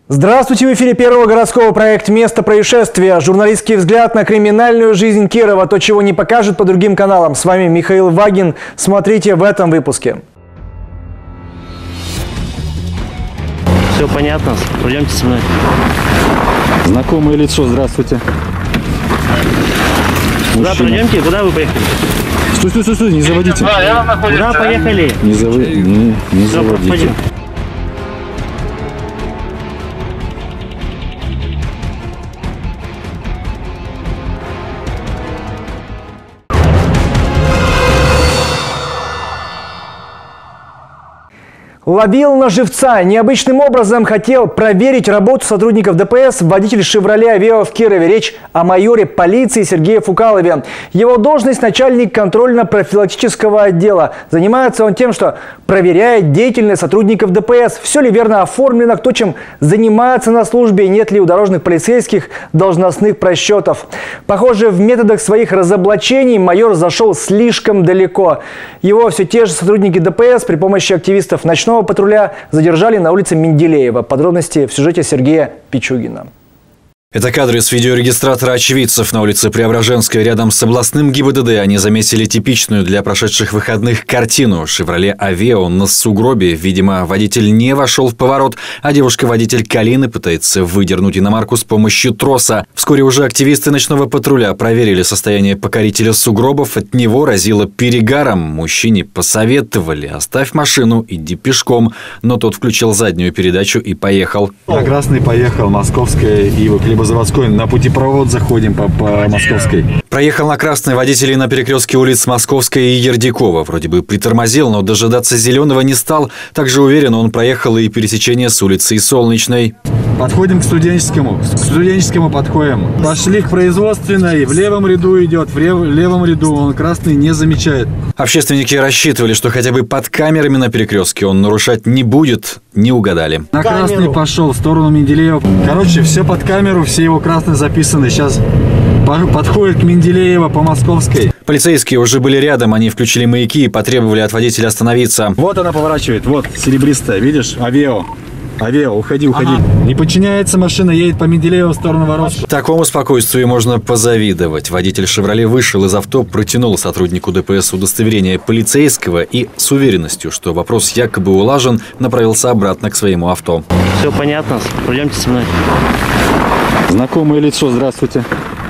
Здравствуйте! В эфире первого городского проекта «Место происшествия». Журналистский взгляд на криминальную жизнь Кирова. То, чего не покажут по другим каналам. С вами Михаил Вагин. Смотрите в этом выпуске. Все понятно. Пойдемте со мной. Знакомое лицо, здравствуйте. Куда пройдемте? Куда вы поехали? Стой, не заводите. Куда поехали? Не заводите. Пойдем. Ловил на живца. Необычным образом хотел проверить работу сотрудников ДПС водитель «Шевроле Авео» в Кирове. Речь о майоре полиции Сергее Фукалове. Его должность – начальник контрольно-профилактического отдела. Занимается он тем, что проверяет деятельность сотрудников ДПС. Все ли верно оформлено, кто чем занимается на службе, нет ли у дорожных полицейских должностных просчетов. Похоже, в методах своих разоблачений майор зашел слишком далеко. Его все те же сотрудники ДПС при помощи активистов ночного патруля задержали на улице Менделеева. Подробности в сюжете Сергея Пичугина. Это кадры с видеорегистратора очевидцев на улице Преображенской. Рядом с областным ГИБДД они заметили типичную для прошедших выходных картину. «Шевроле Авео» на сугробе. Видимо, водитель не вошел в поворот, а девушка-водитель Калины пытается выдернуть иномарку с помощью троса. Вскоре уже активисты ночного патруля проверили состояние покорителя сугробов. От него разило перегаром. Мужчине посоветовали: оставь машину, иди пешком. Но тот включил заднюю передачу и поехал. На Красный поехал, Московская и Хлебозаводской. На путепровод заходим по Московской. Проехал на Красный водитель на перекрестке улиц Московская и Ердякова. Вроде бы притормозил, но дожидаться зеленого не стал. Также уверенно он проехал и пересечение с улицей Солнечной. Подходим к студенческому. К студенческому подходим. Пошли к производственной. В левом ряду идет. В левом ряду он красный не замечает. Общественники рассчитывали, что хотя бы под камерами на перекрестке он нарушать не будет. Не угадали. На Красный пошел в сторону Менделеева. Короче, все под камеру, все его красные записаны. Сейчас подходит к Менделеева по Московской. Полицейские уже были рядом. Они включили маяки и потребовали от водителя остановиться. Вот она поворачивает. Вот, серебристая. Видишь? Авео. Авео, уходи. Ага. Не подчиняется машина, едет по Менделееву в сторону Воровского. Такому спокойствию можно позавидовать. Водитель «Шевроле» вышел из авто, протянул сотруднику ДПС удостоверение полицейского и с уверенностью, что вопрос якобы улажен, направился обратно к своему авто. Все понятно. Пойдемте со мной. Знакомое лицо, здравствуйте.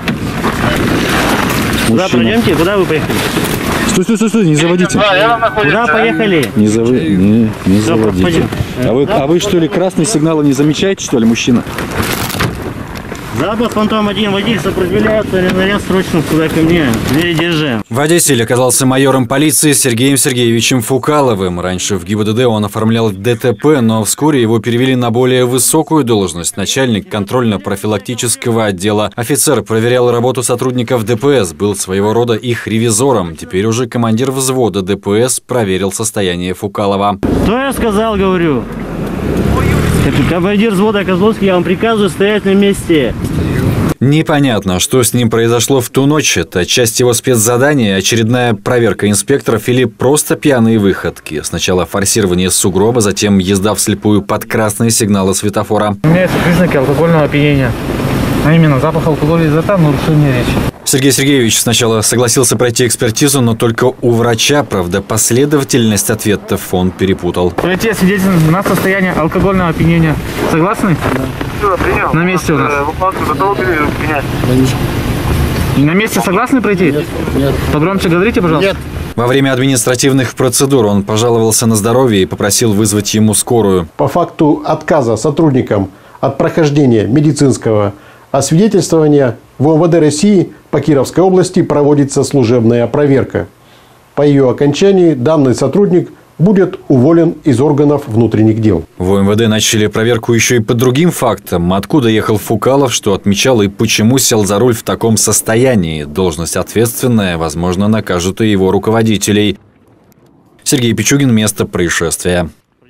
Куда пройдемте? Куда вы поехали? Стой, не заводите. Куда поехали? Не заводите. А вы что ли красный сигнал не замечаете, что ли, мужчина? Запад Фантом-1, водитель сопротивляется, наряд срочно сюда ко мне. Двери держи. Водитель оказался майором полиции Сергеем Сергеевичем Фукаловым. Раньше в ГИБДД он оформлял ДТП, но вскоре его перевели на более высокую должность – начальник контрольно-профилактического отдела. Офицер проверял работу сотрудников ДПС, был своего рода их ревизором. Теперь уже командир взвода ДПС проверил состояние Фукалова. Что я сказал, говорю? Командир взвода Козловский, я вам приказываю стоять на месте. Непонятно, что с ним произошло в ту ночь. Это часть его спецзадания, очередная проверка инспекторов или просто пьяные выходки. Сначала форсирование сугроба, затем езда вслепую под красные сигналы светофора. Имеются признаки алкогольного опьянения. А именно запах алкоголя изо рта, нарушение речи. Сергей Сергеевич сначала согласился пройти экспертизу, но только у врача, правда, последовательность ответов он перепутал. Пройти свидетельство на состояние алкогольного опьянения. Согласны? Да. Принял. На месте у нас. На месте согласны пройти? Нет. Погромче говорите, пожалуйста. Нет. Во время административных процедур он пожаловался на здоровье и попросил вызвать ему скорую. По факту отказа сотрудникам от прохождения медицинского освидетельствования в МВД России по Кировской области проводится служебная проверка. По ее окончании данный сотрудник будет уволен из органов внутренних дел. В МВД начали проверку еще и по другим фактам. Откуда ехал Фукалов, что отмечал и почему сел за руль в таком состоянии. Должность ответственная, возможно, накажут и его руководителей. Сергей Пичугин, место происшествия.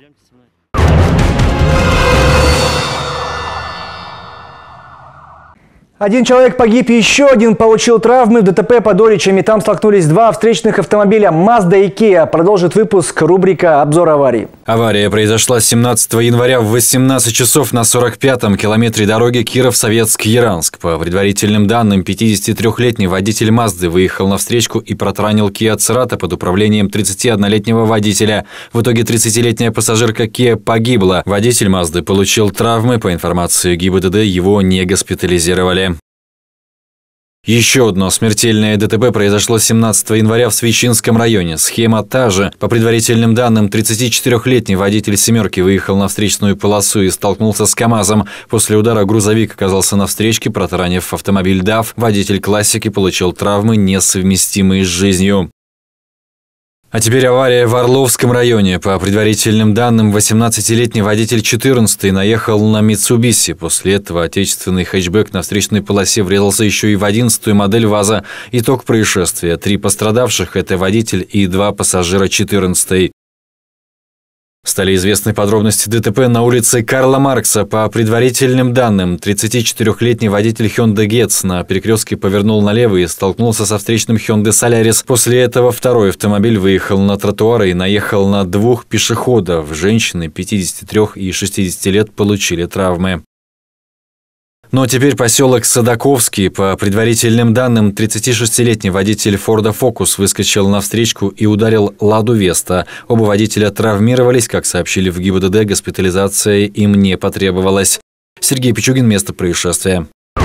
Один человек погиб, еще один получил травмы в ДТП под Оричами. Там столкнулись два встречных автомобиля Mazda и Kia. Продолжит выпуск рубрика «Обзор аварий». Авария произошла 17 января в 18 часов на 45-м километре дороги Киров-Советск-Яранск. По предварительным данным, 53-летний водитель Мазды выехал на встречку и протаранил Kia Cerato под управлением 31-летнего водителя. В итоге 30-летняя пассажирка Kia погибла. Водитель Мазды получил травмы. По информации ГИБДД, его не госпитализировали. Еще одно смертельное ДТП произошло 17 января в Свечинском районе. Схема та же. По предварительным данным, 34-летний водитель «семерки» выехал на встречную полосу и столкнулся с КАМАЗом. После удара грузовик оказался на встречке, протаранив автомобиль ДАФ. Водитель «Классики» получил травмы, несовместимые с жизнью. А теперь авария в Орловском районе. По предварительным данным, 18-летний водитель 14 наехал на Mitsubishi. После этого отечественный хэтчбэк на встречной полосе врезался еще и в 11-ю модель ВАЗа. Итог происшествия. 3 пострадавших – это водитель и 2 пассажира 14-й. Стали известны подробности ДТП на улице Карла Маркса. По предварительным данным, 34-летний водитель Hyundai Getz на перекрестке повернул налево и столкнулся со встречным Hyundai Solaris. После этого второй автомобиль выехал на тротуар и наехал на 2 пешеходов. Женщины 53 и 60 лет получили травмы. Но теперь поселок Садаковский. По предварительным данным, 36-летний водитель Форда Фокус выскочил на встречку и ударил Ладу Веста. Оба водителя травмировались. Как сообщили в ГИБДД, госпитализация им не потребовалась. Сергей Пичугин, место происшествия.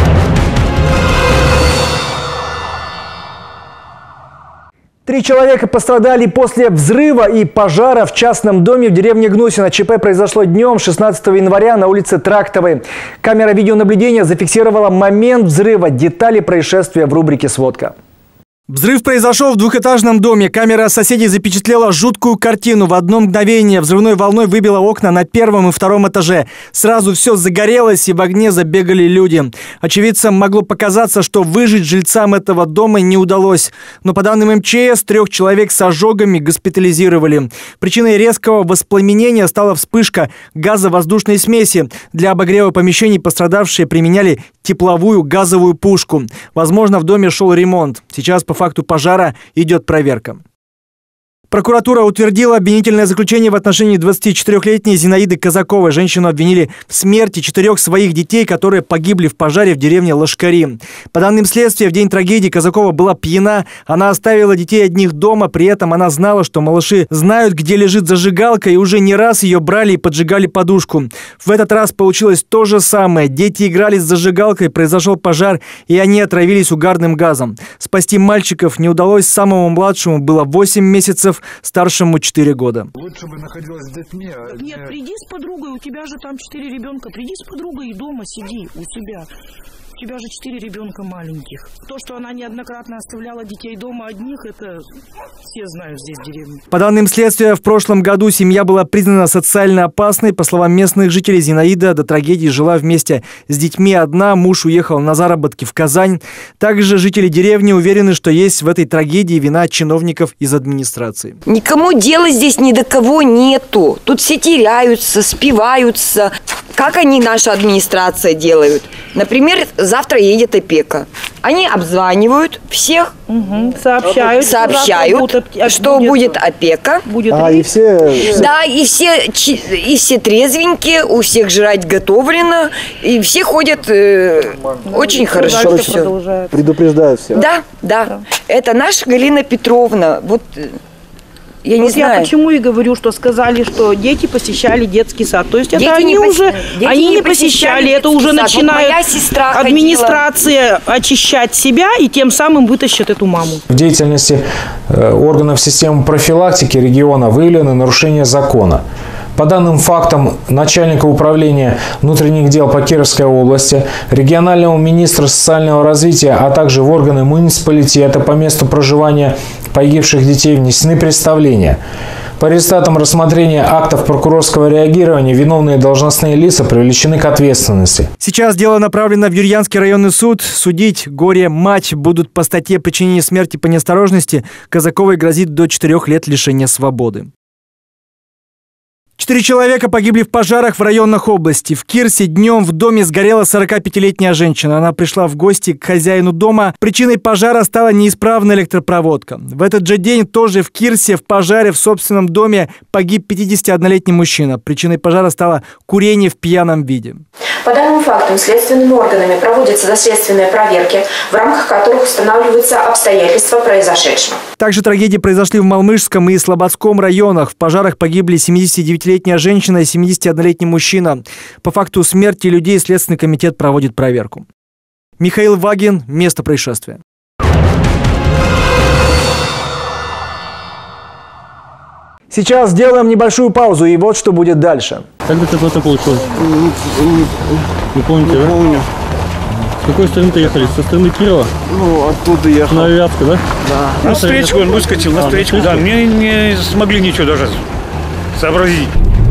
Три человека пострадали после взрыва и пожара в частном доме в деревне Гнусино. ЧП произошло днем 16 января на улице Трактовой. Камера видеонаблюдения зафиксировала момент взрыва. Детали происшествия в рубрике «Сводка». Взрыв произошел в двухэтажном доме. Камера соседей запечатлела жуткую картину. В одно мгновение взрывной волной выбило окна на 1-м и 2-м этаже. Сразу все загорелось, и в огне забегали люди. Очевидцам могло показаться, что выжить жильцам этого дома не удалось. Но по данным МЧС, 3 человек с ожогами госпитализировали. Причиной резкого воспламенения стала вспышка газовоздушной смеси. Для обогрева помещений пострадавшие применяли тепловую газовую пушку. Возможно, в доме шел ремонт. Сейчас по факту пожара идет проверка. Прокуратура утвердила обвинительное заключение в отношении 24-летней Зинаиды Казаковой. Женщину обвинили в смерти 4 своих детей, которые погибли в пожаре в деревне Лошкари. По данным следствия, в день трагедии Казакова была пьяна. Она оставила детей одних дома. При этом она знала, что малыши знают, где лежит зажигалка, и уже не раз ее брали и поджигали подушку. В этот раз получилось то же самое. Дети играли с зажигалкой, произошел пожар, и они отравились угарным газом. Спасти мальчиков не удалось. Самому младшему было 8 месяцев, старшему 4 года. Лучше бы находилась с детьми. Нет, приди с подругой, у тебя же там 4 ребенка. Приди с подругой и дома сиди у себя. У тебя же 4 ребенка маленьких. То, что она неоднократно оставляла детей дома одних, это все знают здесь в деревне. По данным следствия, в прошлом году семья была признана социально опасной. По словам местных жителей, Зинаида до трагедии жила вместе с детьми одна. Муж уехал на заработки в Казань. Также жители деревни уверены, что есть в этой трагедии вина чиновников из администрации. Никому дела здесь ни до кого нету. Тут все теряются, спиваются. Как они, наша администрация, делают? Например, завтра едет опека. Они обзванивают всех, сообщают, что будет опека. И все... Да, и все трезвенькие, у всех жрать готовлено, и все ходят очень хорошо все. Предупреждают всех. Да. Это наша Галина Петровна. Вот... Я не знаю. Я почему и говорю, что сказали, что дети посещали детский сад. То есть дети это они не посещали, это уже начинает администрация очищать себя и тем самым вытащит эту маму. В деятельности органов системы профилактики региона выявлены нарушения закона. По данным фактам начальника управления внутренних дел по Кировской области, регионального министра социального развития, а также в органы муниципалитета по месту проживания погибших детей внесены представления. По результатам рассмотрения актов прокурорского реагирования виновные должностные лица привлечены к ответственности. Сейчас дело направлено в Юрьянский районный суд. Судить горе-мать будут по статье причинения смерти по неосторожности. Казаковой грозит до 4 лет лишения свободы. 4 человека погибли в пожарах в районах области. В Кирсе днем в доме сгорела 45-летняя женщина. Она пришла в гости к хозяину дома. Причиной пожара стала неисправная электропроводка. В этот же день тоже в Кирсе в пожаре в собственном доме погиб 51-летний мужчина. Причиной пожара стало курение в пьяном виде. По данным фактам следственными органами проводятся доследственные проверки, в рамках которых устанавливаются обстоятельства произошедшего. Также трагедии произошли в Малмышском и Слободском районах. В пожарах погибли 79-летняя женщина и 71-летний мужчина. По факту смерти людей Следственный комитет проводит проверку. Михаил Вагин. Место происшествия. Сейчас сделаем небольшую паузу, и вот что будет дальше. Как ДТП-то получилось? Не помните, да? Помню. С какой стороны-то ехали? Со стороны Кирова? Ну, оттуда ехал. На Авиатска, да? Да. На встречку он выскочил, на встречку, да. Мне не смогли ничего даже сообразить.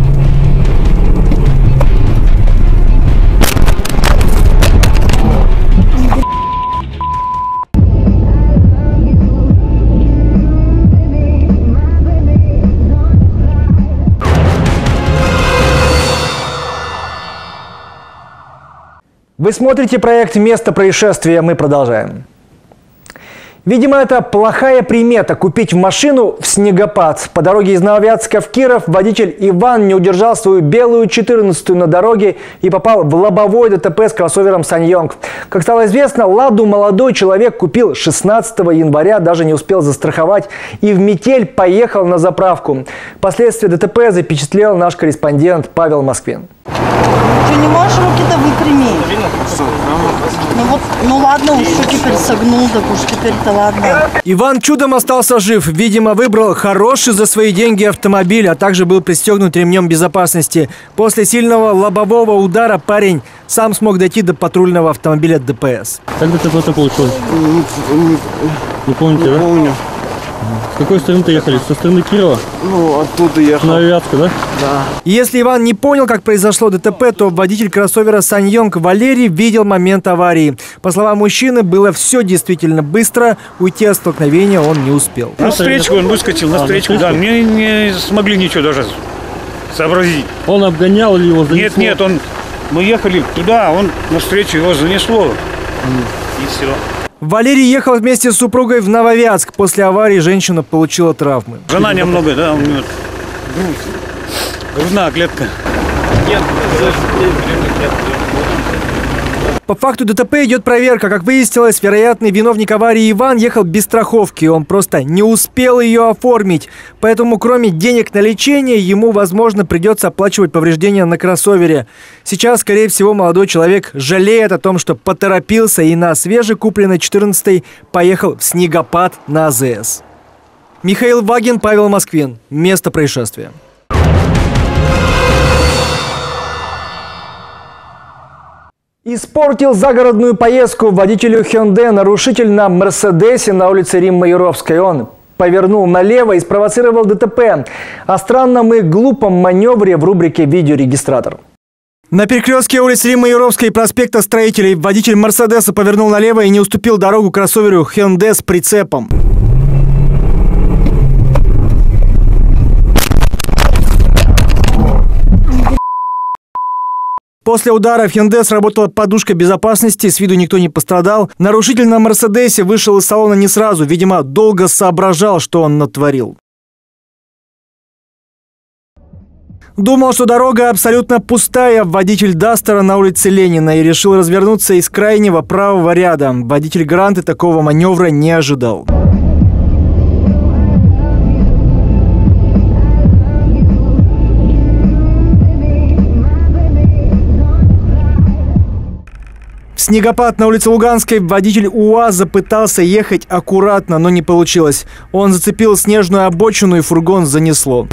Вы смотрите проект «Место происшествия». Мы продолжаем. Видимо, это плохая примета – купить машину в снегопад. По дороге из Нововятска в Киров водитель Иван не удержал свою белую 14-ю на дороге и попал в лобовое ДТП с кроссовером «Саньонг». Как стало известно, «Ладу» молодой человек купил 16 января, даже не успел застраховать и в метель поехал на заправку. Последствия ДТП запечатлел наш корреспондент Павел Москвин. Ты не можешь руки-то выпрямить? Ну ладно, уж что теперь согнул, так уж теперь-то ладно. Иван чудом остался жив. Видимо, выбрал хороший за свои деньги автомобиль, а также был пристегнут ремнем безопасности. После сильного лобового удара парень сам смог дойти до патрульного автомобиля ДПС. Как ДТП-то получилось? Не помните, да? Помню. С какой стороны-то ехали? Со стороны Кирова? Ну, оттуда ехал. На Авиатска, да? Да. Если Иван не понял, как произошло ДТП, то водитель кроссовера «Саньонг» Валерий видел момент аварии. По словам мужчины, было все действительно быстро. Уйти от столкновения он не успел. На встречку он выскочил, на встречку, да. Мне не смогли ничего даже сообразить. Он обгонял или его занесло? Нет, мы ехали туда, он навстречу, его занесло. И все. Валерий ехал вместе с супругой в Нововятск. После аварии женщина получила травмы. Жена немного, да, у нее грудная клетка. По факту ДТП идет проверка. Как выяснилось, вероятный виновник аварии Иван ехал без страховки. Он просто не успел ее оформить. Поэтому, кроме денег на лечение, ему, возможно, придется оплачивать повреждения на кроссовере. Сейчас, скорее всего, молодой человек жалеет о том, что поторопился и на свежекупленной 14-й поехал в снегопад на АЗС. Михаил Вагин, Павел Москвин. Место происшествия. Испортил загородную поездку водителю Hyundai нарушитель на Мерседесе на улице Риммы Юровской. Он повернул налево и спровоцировал ДТП. О странном и глупом маневре в рубрике «Видеорегистратор». На перекрестке улиц Риммы Юровской и проспекта Строителей водитель Мерседеса повернул налево и не уступил дорогу кроссоверу Hyundai с прицепом. После удара в Hyundai сработала подушка безопасности, с виду никто не пострадал. Нарушитель на Мерседесе вышел из салона не сразу, видимо, долго соображал, что он натворил. Думал, что дорога абсолютно пустая, водитель Дастера на улице Ленина, и решил развернуться из крайнего правого ряда. Водитель Гранты такого маневра не ожидал. В снегопад на улице Луганской водитель УАЗа пытался ехать аккуратно, но не получилось. Он зацепил снежную обочину и фургон занесло.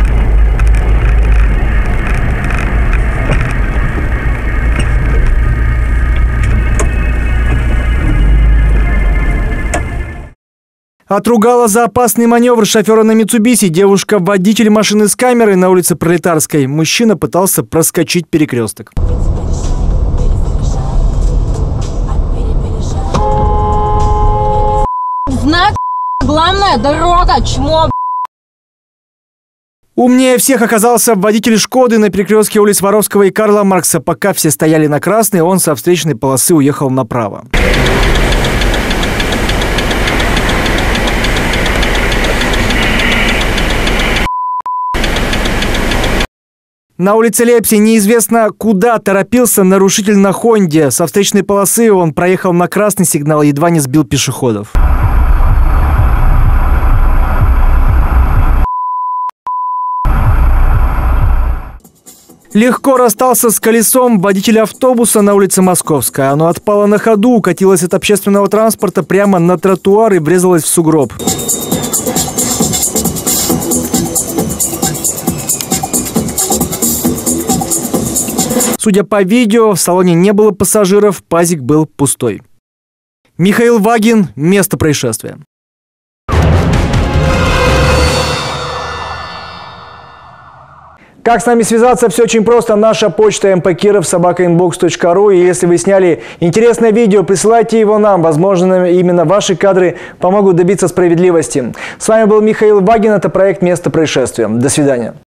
Отругала за опасный маневр шофера на Митсубиси девушка-водитель машины с камерой на улице Пролетарской. Мужчина пытался проскочить перекресток. Знак, главная дорога, чмо. Умнее всех оказался водитель «Шкоды» на перекрестке улиц Воровского и Карла Маркса. Пока все стояли на красный, он со встречной полосы уехал направо. На улице Лепси неизвестно, куда торопился нарушитель на «Хонде». Со встречной полосы он проехал на красный сигнал и едва не сбил пешеходов. Легко расстался с колесом водитель автобуса на улице Московская. Оно отпало на ходу, укатилось от общественного транспорта прямо на тротуар и врезалось в сугроб. Судя по видео, в салоне не было пассажиров, пазик был пустой. Михаил Вагин, место происшествия. Как с нами связаться? Все очень просто. Наша почта mpkirov@inbox.ru. И если вы сняли интересное видео, присылайте его нам. Возможно, именно ваши кадры помогут добиться справедливости. С вами был Михаил Вагин. Это проект «Место происшествия». До свидания.